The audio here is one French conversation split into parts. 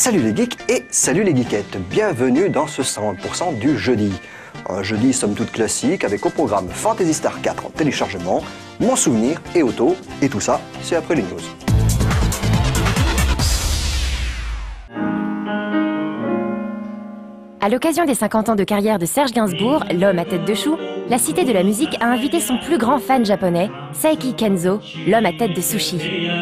Salut les geeks et salut les geekettes, bienvenue dans ce 100% du jeudi. Un jeudi somme toute classique avec au programme Phantasy Star 4 en téléchargement, mon souvenir et auto, et tout ça c'est après les news. À l'occasion des 50 ans de carrière de Serge Gainsbourg, l'homme à tête de chou, la Cité de la musique a invité son plus grand fan japonais, Saeki Kenzo, l'homme à tête de sushi.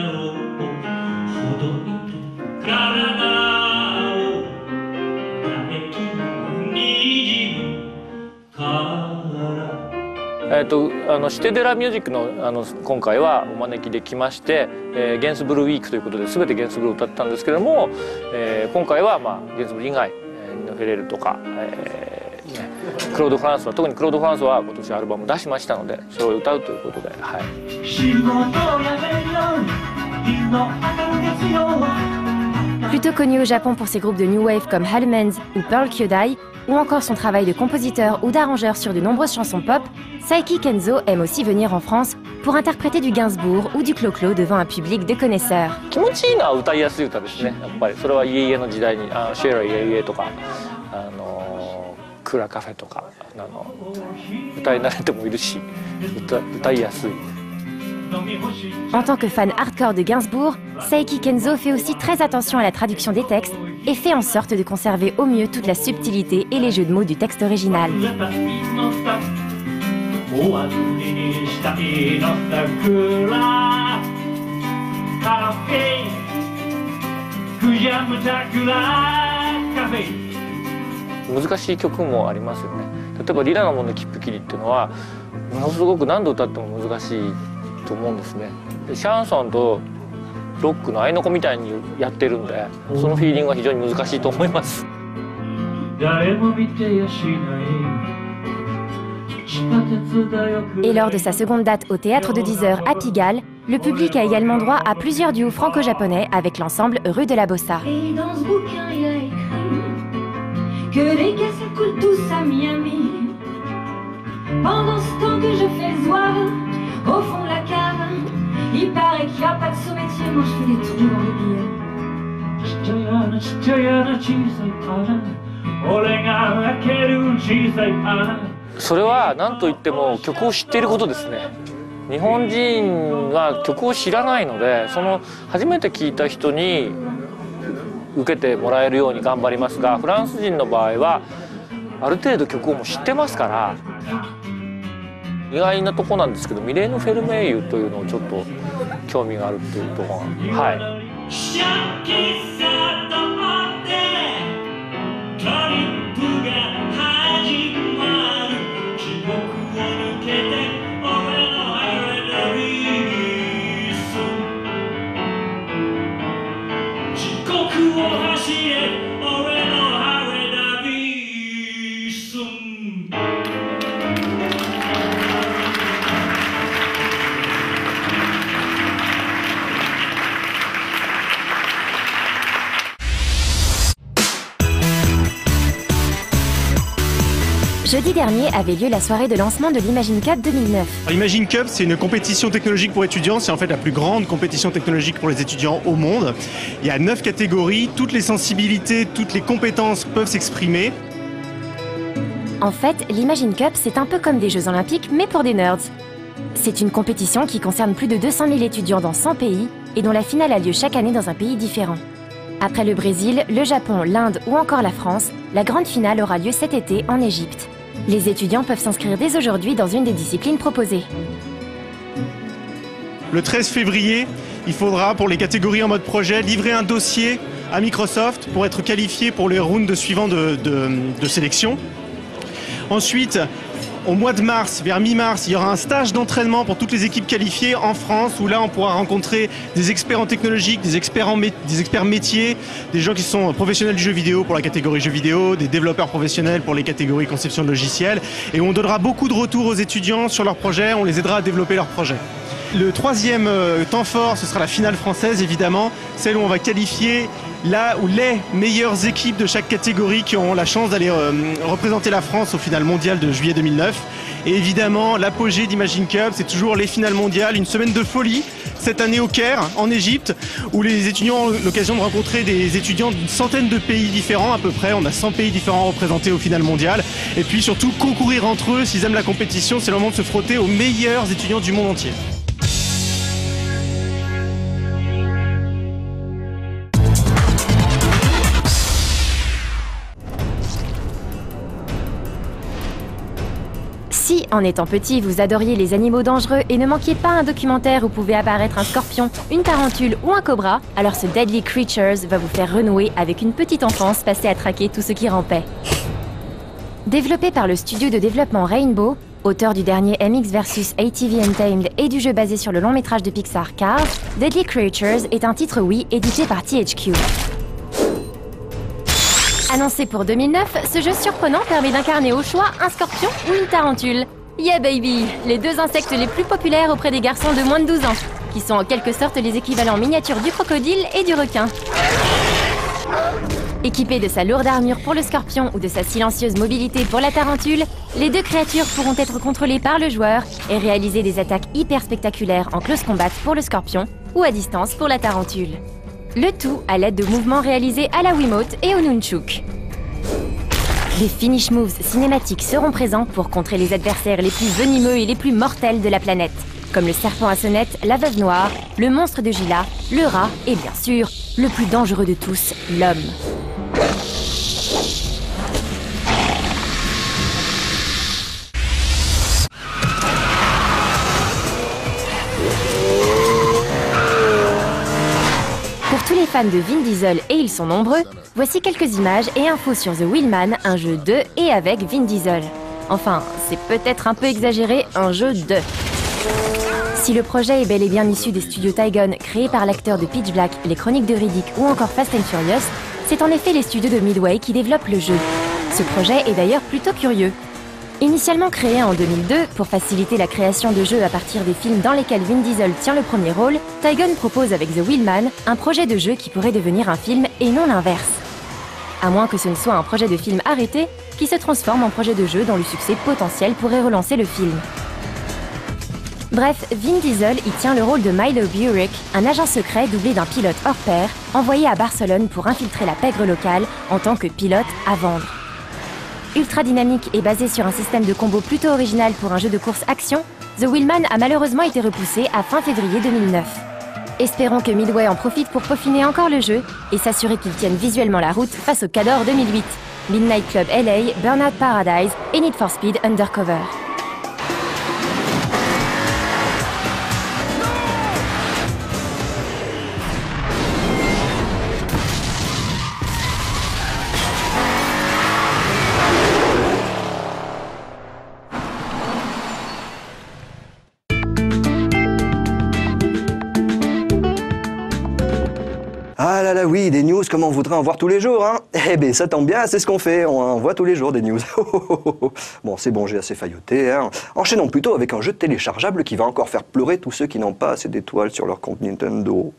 シテデラミュージックの今回はお招きできまして、ゲンスブルーウィークということで全てゲンスブルーを歌ったんですけれども、今回はゲンスブルー以外ニノ・フェレルとか、クロード・フランスは特にクロード・フランスは今年アルバムを出しましたのでそれを歌うということで、はい。 Plutôt connu au Japon pour ses groupes de new wave comme Hellman's ou Pearl Kyodai, ou encore son travail de compositeur ou d'arrangeur sur de nombreuses chansons pop, Saeki Kenzo aime aussi venir en France pour interpréter du Gainsbourg ou du Clo-Clo devant un public de connaisseurs. 気持ちいいのは歌いやすい歌ですね。やっぱりそれはイエイエの時代にシェライエイエとかクラカフェとか歌い慣れてもいるし歌いやすい。 En tant que fan hardcore de Gainsbourg, Saeki Kenzo fait aussi très attention à la traduction des textes et fait en sorte de conserver au mieux toute la subtilité et les jeux de mots du texte original. « 難しい曲もありますよね。例えばリラのもの切符切りっていうのはものすごく何度歌っても難しいと思うんですね。シャンソンとロックの合いの子みたいにやってるんで、そのフィーリングは非常に難しいと思います。 Et lors de sa seconde date au Théâtre de 10 heures à Pigalle, le public a également droit à plusieurs duos franco-japonais avec l'ensemble Rue de la Bossa. Et dans ce bouquin, il a écrit que les cassettes coulent tous à Miami. Pendant ce temps que je fais zouave, au fond de la cave, il paraît qu'il n'y a pas de sous-métier, moi je fais des trous dans les billets. それは何といっても曲を知っていることですね。日本人は曲を知らないので、その初めて聴いた人に受けてもらえるように頑張りますが、フランス人の場合はある程度曲をもう知ってますから。意外なとこなんですけど、ミレーヌ・フェルメーユというのをちょっと興味があるっていうところが、はい。 Jeudi dernier avait lieu la soirée de lancement de l'Imagine Cup 2009. L'Imagine Cup, c'est une compétition technologique pour étudiants. C'est en fait la plus grande compétition technologique pour les étudiants au monde. Il y a 9 catégories, toutes les sensibilités, toutes les compétences peuvent s'exprimer. En fait, l'Imagine Cup, c'est un peu comme des Jeux Olympiques, mais pour des nerds. C'est une compétition qui concerne plus de 200 000 étudiants dans 100 pays et dont la finale a lieu chaque année dans un pays différent. Après le Brésil, le Japon, l'Inde ou encore la France, la grande finale aura lieu cet été en Égypte. Les étudiants peuvent s'inscrire dès aujourd'hui dans une des disciplines proposées. Le 13 février, il faudra, pour les catégories en mode projet, livrer un dossier à Microsoft pour être qualifié pour les rounds suivants de sélection. Ensuite, au mois de mars, vers mi-mars, il y aura un stage d'entraînement pour toutes les équipes qualifiées en France, où là on pourra rencontrer des experts en technologique, des experts métiers, des gens qui sont professionnels du jeu vidéo pour la catégorie jeux vidéo, des développeurs professionnels pour les catégories conception de logiciels, et on donnera beaucoup de retours aux étudiants sur leurs projets, on les aidera à développer leurs projets. Le troisième temps fort, ce sera la finale française évidemment, celle où on va qualifier là où les meilleures équipes de chaque catégorie qui auront la chance d'aller représenter la France au final mondial de juillet 2009. Et évidemment, l'apogée d'Imagine Cup, c'est toujours les finales mondiales, une semaine de folie. Cette année au Caire, en Égypte, où les étudiants ont l'occasion de rencontrer des étudiants d'une centaine de pays différents à peu près. On a 100 pays différents représentés aux finales mondiales. Et puis surtout, concourir entre eux, s'ils aiment la compétition, c'est le moment de se frotter aux meilleurs étudiants du monde entier. Si, en étant petit, vous adoriez les animaux dangereux et ne manquiez pas un documentaire où pouvait apparaître un scorpion, une tarentule ou un cobra, alors ce Deadly Creatures va vous faire renouer avec une petite enfance passée à traquer tout ce qui rampait. Développé par le studio de développement Rainbow, auteur du dernier MX vs ATV Untamed et du jeu basé sur le long métrage de Pixar Cars, Deadly Creatures est un titre Wii édité par THQ. Annoncé pour 2009, ce jeu surprenant permet d'incarner au choix un scorpion ou une tarentule. Yeah baby, les deux insectes les plus populaires auprès des garçons de moins de 12 ans, qui sont en quelque sorte les équivalents miniatures du crocodile et du requin. Équipés de sa lourde armure pour le scorpion ou de sa silencieuse mobilité pour la tarentule, les deux créatures pourront être contrôlées par le joueur et réaliser des attaques hyper spectaculaires en close combat pour le scorpion ou à distance pour la tarentule. Le tout à l'aide de mouvements réalisés à la Wiimote et au Nunchuk. Des finish moves cinématiques seront présents pour contrer les adversaires les plus venimeux et les plus mortels de la planète, comme le serpent à sonnette, la veuve noire, le monstre de Gila, le rat et bien sûr, le plus dangereux de tous, l'homme. Pour tous les fans de Vin Diesel, et ils sont nombreux, voici quelques images et infos sur The Wheelman, un jeu de et avec Vin Diesel. Enfin, c'est peut-être un peu exagéré, un jeu de. Si le projet est bel et bien issu des studios Tygon, créés par l'acteur de Pitch Black, Les Chroniques de Riddick ou encore Fast and Furious, c'est en effet les studios de Midway qui développent le jeu. Ce projet est d'ailleurs plutôt curieux. Initialement créé en 2002 pour faciliter la création de jeux à partir des films dans lesquels Vin Diesel tient le premier rôle, Tygon propose avec The Wheelman un projet de jeu qui pourrait devenir un film et non l'inverse. À moins que ce ne soit un projet de film arrêté qui se transforme en projet de jeu dont le succès potentiel pourrait relancer le film. Bref, Vin Diesel y tient le rôle de Milo Burek, un agent secret doublé d'un pilote hors pair, envoyé à Barcelone pour infiltrer la pègre locale en tant que pilote à vendre. Ultra dynamique et basé sur un système de combo plutôt original pour un jeu de course action, The Wheelman a malheureusement été repoussé à fin février 2009. Espérons que Midway en profite pour peaufiner encore le jeu et s'assurer qu'il tienne visuellement la route face au Cador 2008, Midnight Club LA, Burnout Paradise et Need for Speed Undercover. Ah là là, oui, des news comme on voudrait en voir tous les jours, hein. Eh bien, ça tombe bien, c'est ce qu'on fait, on en voit tous les jours des news. Bon, c'est bon, j'ai assez failloté, hein. Enchaînons plutôt avec un jeu téléchargeable qui va encore faire pleurer tous ceux qui n'ont pas assez d'étoiles sur leur compte Nintendo.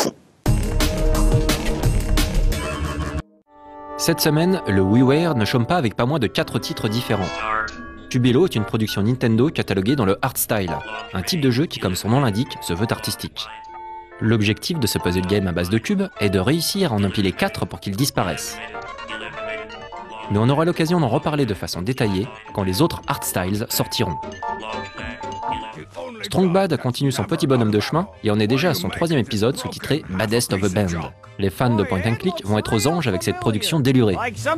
Cette semaine, le WiiWare ne chôme pas avec pas moins de 4 titres différents. Tubelo est une production Nintendo cataloguée dans le hardstyle, un type de jeu qui, comme son nom l'indique, se veut artistique. L'objectif de ce puzzle game à base de cubes est de réussir à en empiler 4 pour qu'ils disparaissent. Mais on aura l'occasion d'en reparler de façon détaillée quand les autres hardstyles sortiront. Strongbad continue son petit bonhomme de chemin et en est déjà à son 3e épisode sous-titré Baddest of a Band. Les fans de point and click vont être aux anges avec cette production délurée.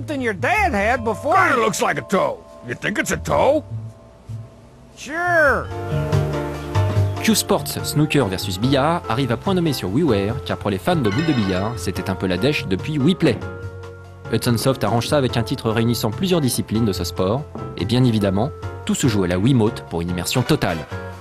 Q-Sports Snooker vs Billard arrive à point nommé sur WiiWare, car pour les fans de boules de billard, c'était un peu la dèche depuis WiiPlay. Hudson Soft arrange ça avec un titre réunissant plusieurs disciplines de ce sport, et bien évidemment, tout se joue à la Wiimote pour une immersion totale.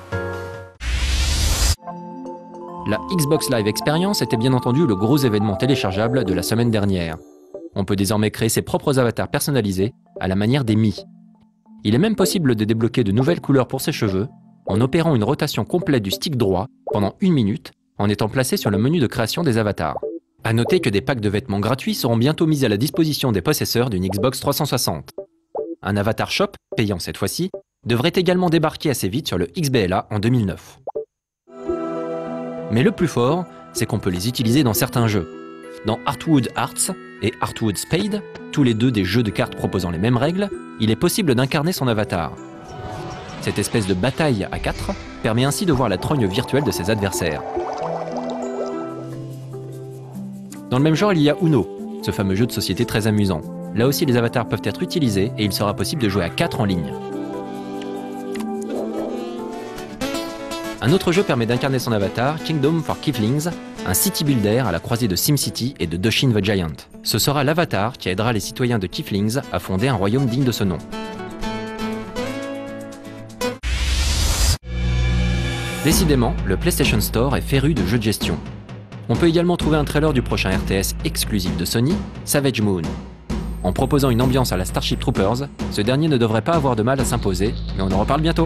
La Xbox Live Experience était bien entendu le gros événement téléchargeable de la semaine dernière. On peut désormais créer ses propres avatars personnalisés, à la manière des Mi. Il est même possible de débloquer de nouvelles couleurs pour ses cheveux, en opérant une rotation complète du stick droit pendant 1 minute, en étant placé sur le menu de création des avatars. A noter que des packs de vêtements gratuits seront bientôt mis à la disposition des possesseurs d'une Xbox 360. Un avatar shop, payant cette fois-ci, devrait également débarquer assez vite sur le XBLA en 2009. Mais le plus fort, c'est qu'on peut les utiliser dans certains jeux. Dans Heartwood Hearts et Heartwood Spade, tous les deux des jeux de cartes proposant les mêmes règles, il est possible d'incarner son avatar. Cette espèce de bataille à 4 permet ainsi de voir la trogne virtuelle de ses adversaires. Dans le même genre, il y a Uno, ce fameux jeu de société très amusant. Là aussi, les avatars peuvent être utilisés et il sera possible de jouer à 4 en ligne. Un autre jeu permet d'incarner son avatar, Kingdom for Kiflings, un city builder à la croisée de SimCity et de Doshin the Giant. Ce sera l'avatar qui aidera les citoyens de Kiflings à fonder un royaume digne de ce nom. Décidément, le PlayStation Store est féru de jeux de gestion. On peut également trouver un trailer du prochain RTS exclusif de Sony, Savage Moon. En proposant une ambiance à la Starship Troopers, ce dernier ne devrait pas avoir de mal à s'imposer, mais on en reparle bientôt.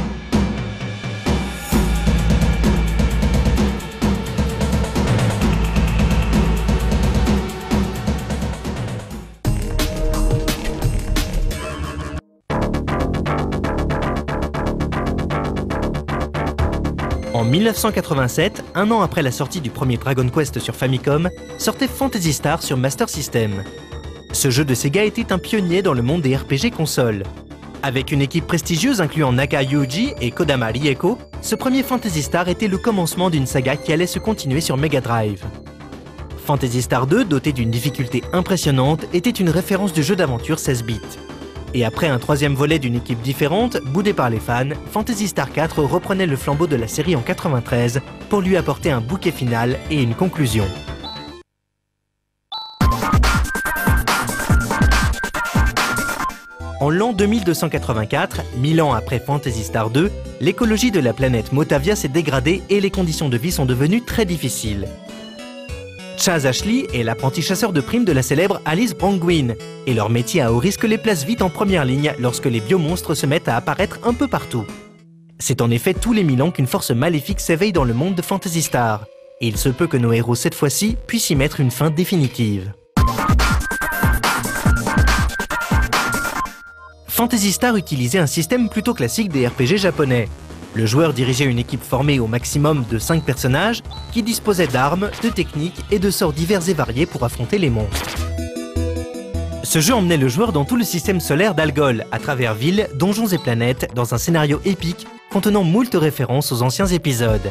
En 1987, un an après la sortie du premier Dragon Quest sur Famicom, sortait Phantasy Star sur Master System. Ce jeu de Sega était un pionnier dans le monde des RPG consoles. Avec une équipe prestigieuse incluant Naka Yuji et Kodama Rieko, ce premier Phantasy Star était le commencement d'une saga qui allait se continuer sur Mega Drive. Phantasy Star 2, doté d'une difficulté impressionnante, était une référence du jeu d'aventure 16 bits. Et après un troisième volet d'une équipe différente, boudé par les fans, Phantasy Star 4 reprenait le flambeau de la série en 93 pour lui apporter un bouquet final et une conclusion. En l'an 2284, 1000 ans après Phantasy Star 2, l'écologie de la planète Motavia s'est dégradée et les conditions de vie sont devenues très difficiles. Chaz Ashley est l'apprenti chasseur de primes de la célèbre Alice Brangwyn, et leur métier à haut risque les place vite en première ligne lorsque les biomonstres se mettent à apparaître un peu partout. C'est en effet tous les 1000 ans qu'une force maléfique s'éveille dans le monde de Phantasy Star, et il se peut que nos héros cette fois-ci puissent y mettre une fin définitive. Phantasy Star utilisait un système plutôt classique des RPG japonais. Le joueur dirigeait une équipe formée au maximum de 5 personnages qui disposaient d'armes, de techniques et de sorts divers et variés pour affronter les monstres. Ce jeu emmenait le joueur dans tout le système solaire d'Algol, à travers villes, donjons et planètes, dans un scénario épique contenant moult références aux anciens épisodes.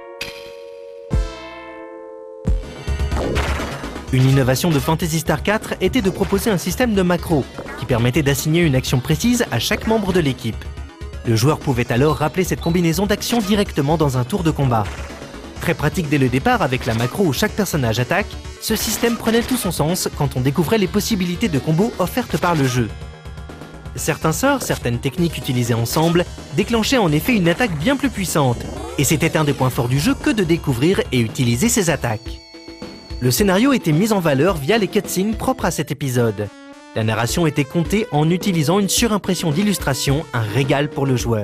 Une innovation de Phantasy Star 4 était de proposer un système de macros qui permettait d'assigner une action précise à chaque membre de l'équipe. Le joueur pouvait alors rappeler cette combinaison d'actions directement dans un tour de combat. Très pratique dès le départ avec la macro où chaque personnage attaque, ce système prenait tout son sens quand on découvrait les possibilités de combos offertes par le jeu. Certains sorts, certaines techniques utilisées ensemble, déclenchaient en effet une attaque bien plus puissante, et c'était un des points forts du jeu que de découvrir et utiliser ces attaques. Le scénario était mis en valeur via les cutscenes propres à cet épisode. La narration était contée en utilisant une surimpression d'illustration, un régal pour le joueur.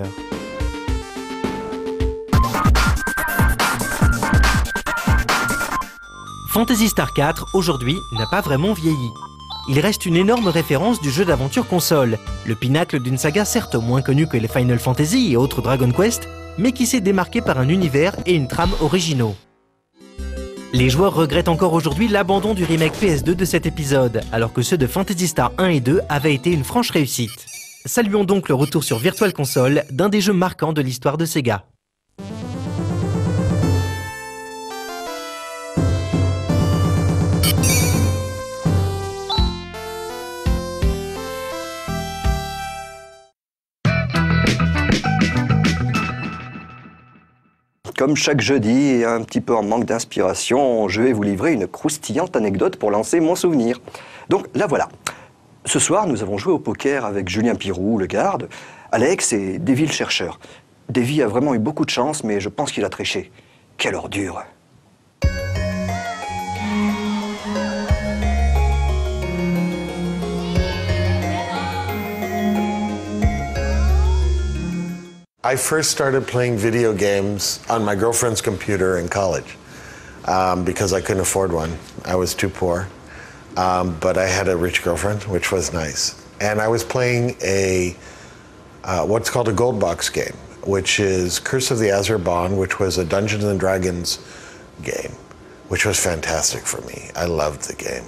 Phantasy Star 4, aujourd'hui, n'a pas vraiment vieilli. Il reste une énorme référence du jeu d'aventure console, le pinacle d'une saga certes moins connue que les Final Fantasy et autres Dragon Quest, mais qui s'est démarqué par un univers et une trame originaux. Les joueurs regrettent encore aujourd'hui l'abandon du remake PS2 de cet épisode, alors que ceux de Phantasy Star 1 et 2 avaient été une franche réussite. Saluons donc le retour sur Virtual Console d'un des jeux marquants de l'histoire de Sega. Comme chaque jeudi et un petit peu en manque d'inspiration, je vais vous livrer une croustillante anecdote pour lancer mon souvenir. Donc la voilà. Ce soir, nous avons joué au poker avec Julien Pirou, le garde, Alex et Davy le chercheur. Davy a vraiment eu beaucoup de chance, mais je pense qu'il a triché. Quelle ordure! I first started playing video games on my girlfriend's computer in college because I couldn't afford one. I was too poor, but I had a rich girlfriend, which was nice. And I was playing a what's called a gold box game, which is Curse of the Azure Bond, which was a Dungeons and Dragons game, which was fantastic for me. I loved the game.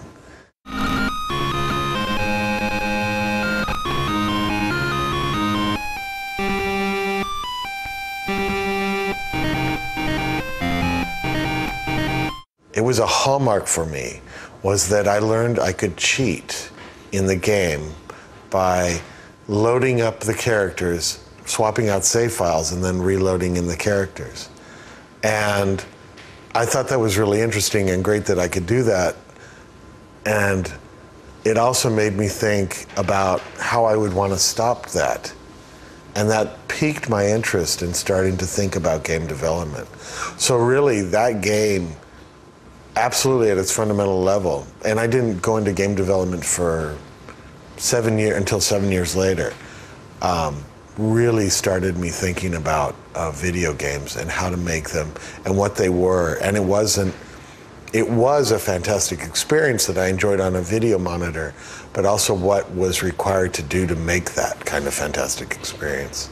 It was a hallmark for me, was that I learned I could cheat in the game by loading up the characters, swapping out save files, and then reloading in the characters. And I thought that was really interesting and great that I could do that. And it also made me think about how I would want to stop that. And that piqued my interest in starting to think about game development. So really, that game, absolutely at its fundamental level, and I didn't go into game development for until 7 years later, really started me thinking about video games and how to make them and what they were. And it was a fantastic experience that I enjoyed on a video monitor, but also what was required to do to make that kind of fantastic experience.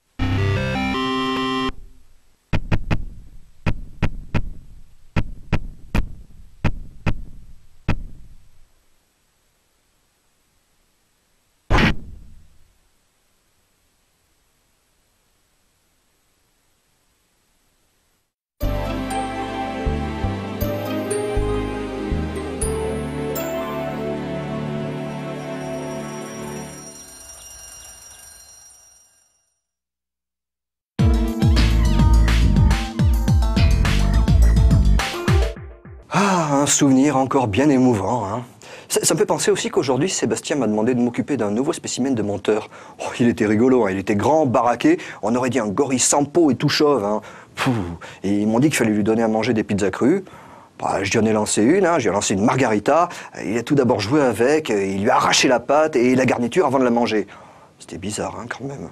Un souvenir encore bien émouvant. Hein. Ça me fait penser aussi qu'aujourd'hui, Sébastien m'a demandé de m'occuper d'un nouveau spécimen de monteur. Oh, il était rigolo, hein. Il était grand, baraqué, on aurait dit un gorille sans peau et tout chauve. Hein. Et ils m'ont dit qu'il fallait lui donner à manger des pizzas crues. Bah, je lui en ai lancé une, hein. Je lui ai lancé une margarita. Il a tout d'abord joué avec, il lui a arraché la pâte et la garniture avant de la manger. C'était bizarre, hein, quand même.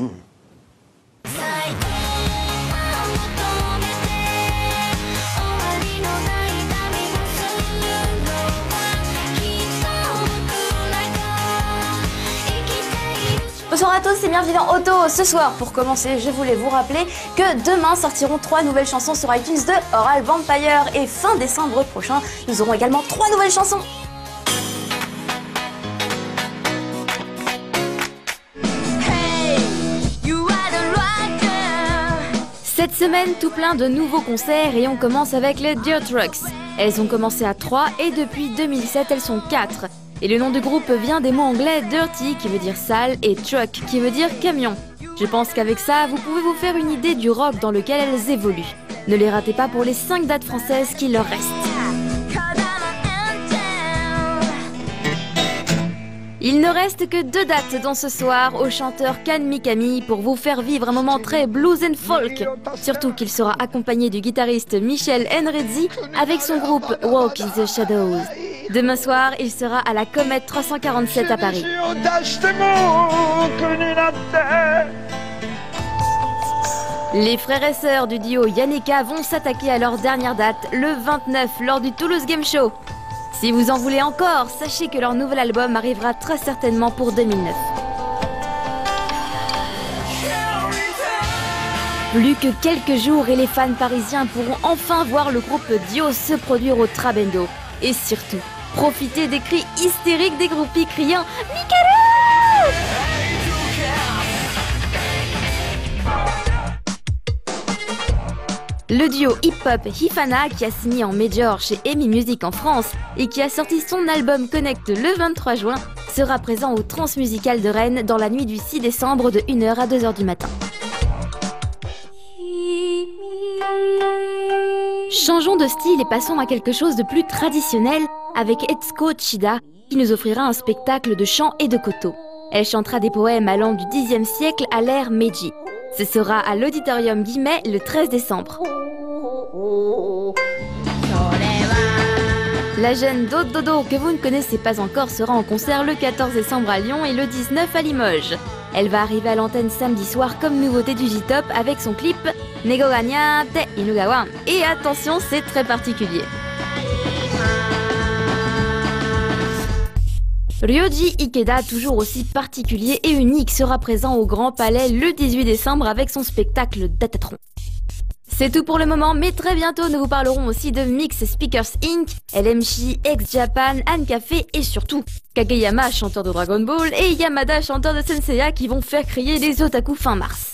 Bonsoir à tous et bienvenue dans Auto. Ce soir, pour commencer, je voulais vous rappeler que demain sortiront 3 nouvelles chansons sur iTunes de Oral Vampire et fin décembre prochain, nous aurons également 3 nouvelles chansons. Cette semaine, tout plein de nouveaux concerts et on commence avec les Dirt Trucks. Elles ont commencé à 3 et depuis 2007, elles sont 4. Et le nom du groupe vient des mots anglais dirty qui veut dire sale et truck qui veut dire camion. Je pense qu'avec ça, vous pouvez vous faire une idée du rock dans lequel elles évoluent. Ne les ratez pas pour les 5 dates françaises qui leur restent. Il ne reste que 2 dates dans ce soir au chanteur Kan Mikami pour vous faire vivre un moment très blues and folk. Surtout qu'il sera accompagné du guitariste Michel Enredzi avec son groupe Walk in the Shadows. Demain soir, il sera à la Comète 347 à Paris. Les frères et sœurs du duo Yannicka vont s'attaquer à leur dernière date, le 29, lors du Toulouse Game Show. Si vous en voulez encore, sachez que leur nouvel album arrivera très certainement pour 2009. Plus que quelques jours et les fans parisiens pourront enfin voir le groupe Dio se produire au Trabendo. Et surtout, profiter des cris hystériques des groupies criant « Mikado !» Le duo hip-hop Hifana, qui a signé en major chez EMI Music en France et qui a sorti son album Connect le 23 juin, sera présent au Transmusical de Rennes dans la nuit du 6 décembre de 1h à 2h du matin. Changeons de style et passons à quelque chose de plus traditionnel avec Etsuko Chida qui nous offrira un spectacle de chant et de koto. Elle chantera des poèmes allant du Xe siècle à l'ère Meiji. Ce sera à l'Auditorium Guimet le 13 décembre. La jeune Dododo, que vous ne connaissez pas encore, sera en concert le 14 décembre à Lyon et le 19 à Limoges. Elle va arriver à l'antenne samedi soir comme nouveauté du J-Top avec son clip Nego ga Nyate Inugawa. Et attention, c'est très particulier. Ryoji Ikeda, toujours aussi particulier et unique, sera présent au Grand Palais le 18 décembre avec son spectacle Datatron. C'est tout pour le moment, mais très bientôt nous vous parlerons aussi de Mix Speakers Inc., LMC, X-Japan, Anne-Café et surtout Kageyama, chanteur de Dragon Ball, et Yamada, chanteur de Senseiya, qui vont faire crier les otaku fin mars.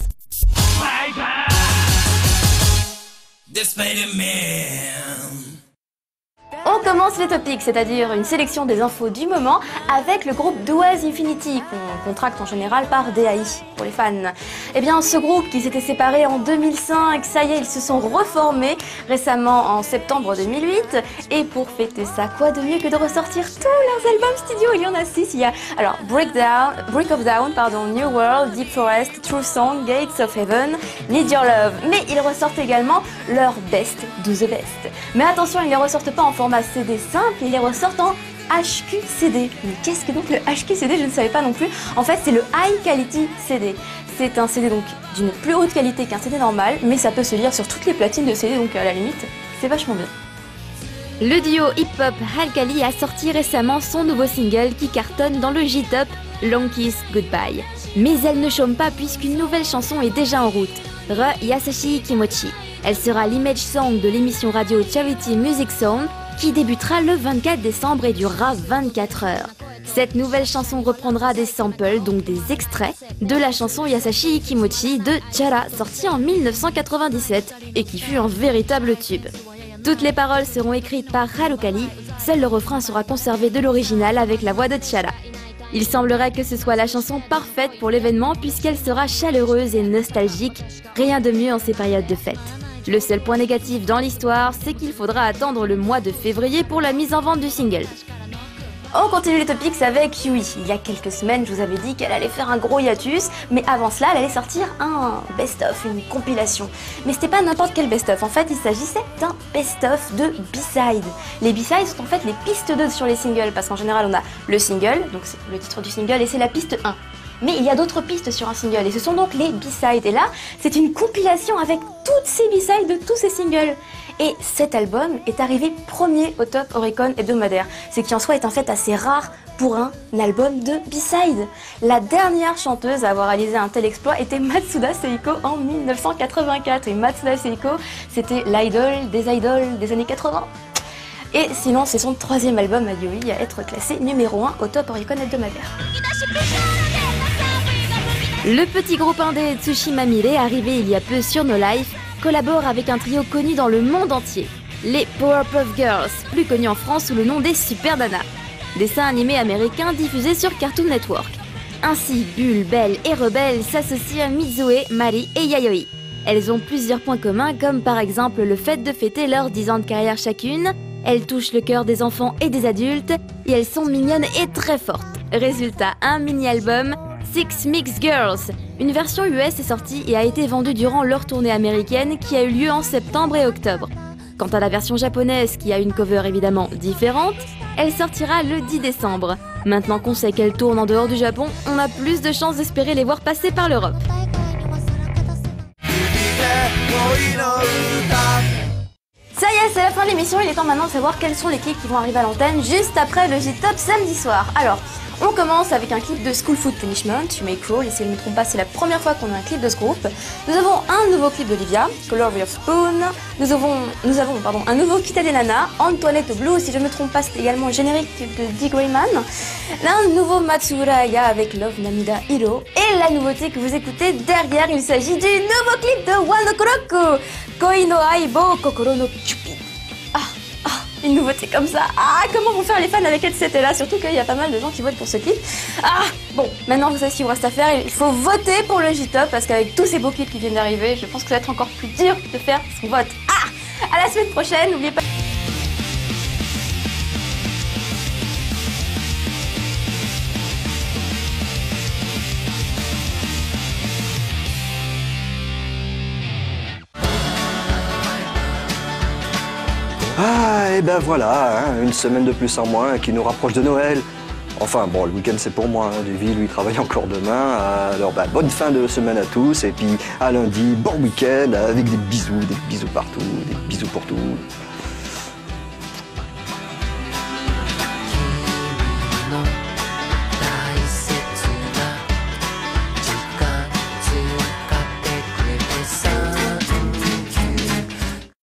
On commence les topics, c'est-à-dire une sélection des infos du moment avec le groupe Douaz Infinity, qu'on contracte en général par DAI, pour les fans. Eh bien, ce groupe qui s'était séparé en 2005, ça y est, ils se sont reformés récemment en septembre 2008. Et pour fêter ça, quoi de mieux que de ressortir tous leurs albums studio? Il y en a 6, il y a alors Break of Down, New World, Deep Forest, True Song, Gates of Heaven, Need Your Love. Mais ils ressortent également leur Best do the Best. Mais attention, ils ne les ressortent pas en format CD simple, ils les ressortent en HQCD. Mais qu'est-ce que donc le HQCD? Je ne savais pas non plus. En fait, c'est le High Quality CD. C'est un CD donc d'une plus haute qualité qu'un CD normal, mais ça peut se lire sur toutes les platines de CD, donc à la limite, c'est vachement bien. Le duo hip-hop Alkali a sorti récemment son nouveau single qui cartonne dans le J-Top, Long Kiss Goodbye. Mais elle ne chôme pas puisqu'une nouvelle chanson est déjà en route, Re Yasashi Kimochi. Elle sera l'image song de l'émission radio Charity Music Sound qui débutera le 24 décembre et durera 24 heures. Cette nouvelle chanson reprendra des samples, donc des extraits, de la chanson Yasashi Kimochi de Chara, sortie en 1997 et qui fut un véritable tube. Toutes les paroles seront écrites par Harukali, seul le refrain sera conservé de l'original avec la voix de Chara. Il semblerait que ce soit la chanson parfaite pour l'événement puisqu'elle sera chaleureuse et nostalgique, rien de mieux en ces périodes de fête. Le seul point négatif dans l'histoire, c'est qu'il faudra attendre le mois de février pour la mise en vente du single. On continue les topics avec Yui. Il y a quelques semaines, je vous avais dit qu'elle allait faire un gros hiatus, mais avant cela, elle allait sortir un best-of, une compilation. Mais c'était pas n'importe quel best-of, en fait, il s'agissait d'un best-of de B-side. Les B-sides sont en fait les pistes 2 sur les singles, parce qu'en général, on a le single, donc c'est le titre du single, et c'est la piste 1. Mais il y a d'autres pistes sur un single, et ce sont donc les B-sides. Et là, c'est une compilation avec toutes ces B-sides de tous ces singles. Et cet album est arrivé premier au Top Oricon hebdomadaire, ce qui en soi est un fait assez rare pour un album de B-side. La dernière chanteuse à avoir réalisé un tel exploit était Matsuda Seiko en 1984. Et Matsuda Seiko, c'était l'idol des idoles des années 80. Et sinon, c'est son troisième album à Yui à être classé numéro 1 au Top Oricon hebdomadaire. Le petit groupe indé Tsushima Mire, arrivé il y a peu sur No Life, collabore avec un trio connu dans le monde entier, les Powerpuff Girls, plus connus en France sous le nom des Super Nana. Dessin animé américain diffusé sur Cartoon Network. Ainsi, Bulle, Belle et Rebelle s'associent à Mizue, Mari et Yayoi. Elles ont plusieurs points communs comme par exemple le fait de fêter leurs 10 ans de carrière chacune, elles touchent le cœur des enfants et des adultes, et elles sont mignonnes et très fortes. Résultat, un mini-album, Six Mix Girls. Une version US est sortie et a été vendue durant leur tournée américaine qui a eu lieu en septembre et octobre. Quant à la version japonaise, qui a une cover évidemment différente, elle sortira le 10 décembre. Maintenant qu'on sait qu'elle tourne en dehors du Japon, on a plus de chances d'espérer les voir passer par l'Europe. Ça y est, c'est la fin de l'émission, il est temps maintenant de savoir quels sont les clips qui vont arriver à l'antenne juste après le J-Top samedi soir. Alors, on commence avec un clip de School Food Punishment, You May Crawl, et si je ne me trompe pas, c'est la première fois qu'on a un clip de ce groupe. Nous avons un nouveau clip d'Olivia, Color of Spoon, nous avons un nouveau Kita de Nana, Antoinette Blue, si je ne me trompe pas, c'est également le générique de Dick Grayman, un nouveau Matsura Aya avec Love Namida Hiro, et la nouveauté que vous écoutez derrière, il s'agit du nouveau clip de One Okoroku, Koi no Aibo Kokoro no Chupi. Une nouveauté comme ça. Ah, comment vont faire les fans avec cette là? Surtout qu'il y a pas mal de gens qui votent pour ce clip. Ah, bon, maintenant vous savez ce qu'il vous reste à faire. Il faut voter pour le J-Top parce qu'avec tous ces beaux clips qui viennent d'arriver, je pense que ça va être encore plus dur de faire son vote. Ah, à la semaine prochaine. N'oubliez pas. Ah, et ben voilà, hein, une semaine de plus en moins qui nous rapproche de Noël. Enfin bon, le week-end c'est pour moi, hein, Davy lui travaille encore demain. Alors bonne fin de semaine à tous et puis à lundi, bon week-end avec des bisous partout, des bisous pour tout.